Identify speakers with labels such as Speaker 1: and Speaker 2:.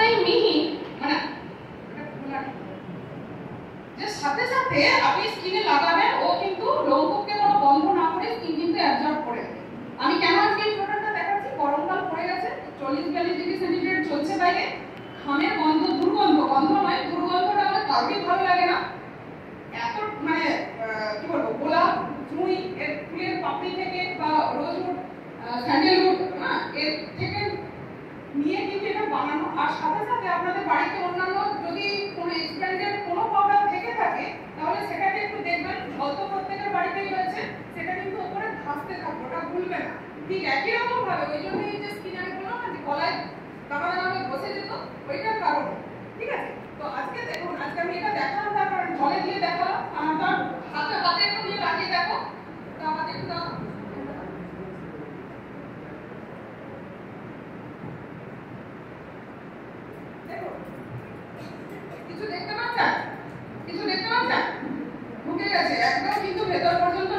Speaker 1: এতটাই মিহি, মানে যে সাথে সাথে আপনি স্কিনে লাগাবেন, ও কিন্তু লোমকূপকে কোনো বন্ধ না করে স্কিন কিন্তু অ্যাবজর্ব করে নেবে। আমি কেন আজকে এই প্রোডাক্টটা দেখাচ্ছি, গরমকাল পড়ে গেছে, 40-42 ডিগ্রি সেন্টিগ্রেড চলছে বাইরে, ঘামের গন্ধ, দুর্গন্ধ, গন্ধ নয় দুর্গন্ধটা আমার কাউকেই ভালো লাগে না। এত মানে কি বলবো, গোলাপ, জুঁই, এর ফুলের পাপড়ি থেকে বা রোজউড, স্যান্ডেলউড, এর থেকে নিয়ে কিন্তু এটা বানানো। আর সাথে সাথে আপনাদের বাড়িতে অন্যান্য যদি কোনো এক্সপেন্ডেড কোনো পাউডার থেকে থাকে তাহলে সেটাকে একটু দেখবেন, জল তো প্রত্যেকের বাড়িতেই রয়েছে, সেটা কিন্তু ওপরে ভাসতে থাকবে, ওটা ভুলবে না। ঠিক একই রকম ভাবে ওই জন্য এই যে স্কিন আমি বললাম না যে গলায় দাবা দাবা বসে যেত, ওইটার কারণে। ঠিক আছে, তো আজকে দেখুন, আজকে আমি এটা দেখালাম, তারপর জলে দিয়ে দেখালাম, আমার হাতে হাতে একটু দিয়ে লাগিয়ে দেখো, তো আমাদের একটু কিছু দেখতে পাচ্ছেন, কিছু দেখতে পাচ্ছেন, ঢুকে গেছে একদম, কিন্তু ভেতর পর্যন্ত